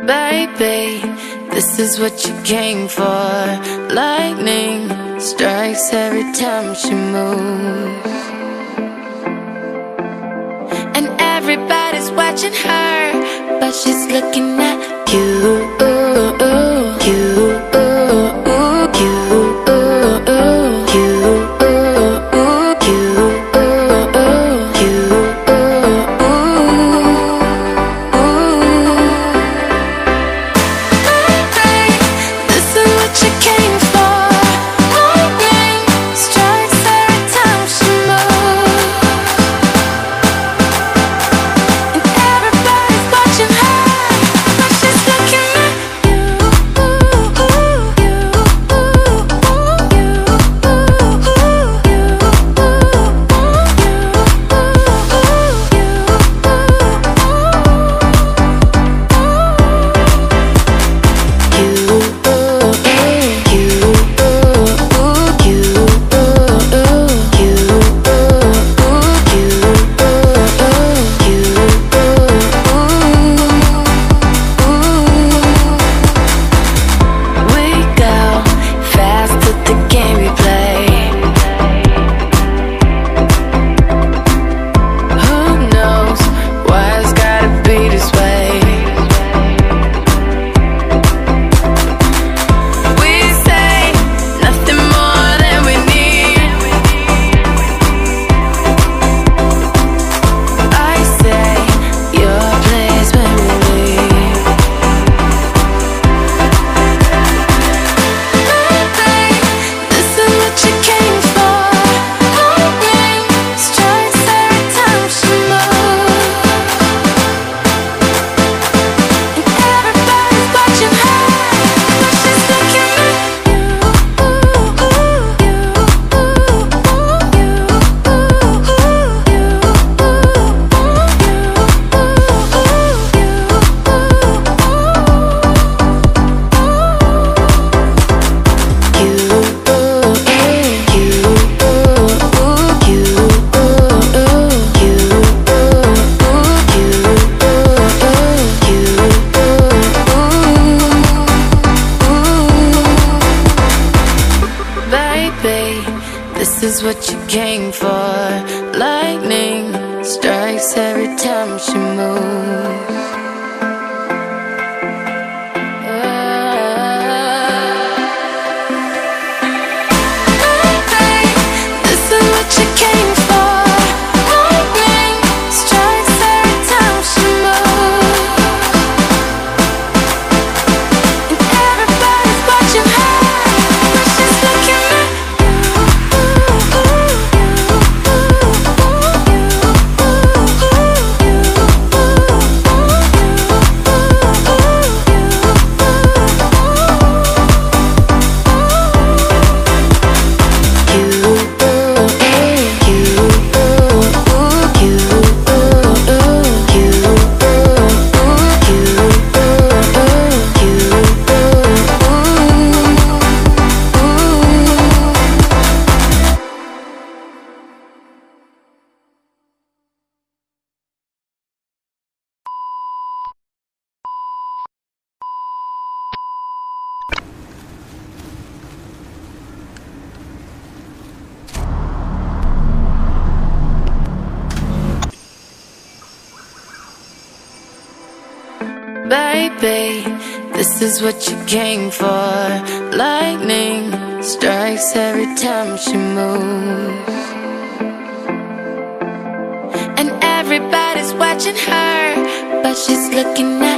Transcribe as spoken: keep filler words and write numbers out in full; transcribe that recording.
Baby, this is what you came for. Lightning strikes every time she moves, and everybody's watching her, but she's looking at you, you, you. This is what you came for. Lightning strikes every time she moves. Baby, this is what you came for. Lightning strikes every time she moves, and everybody's watching her, but she's looking at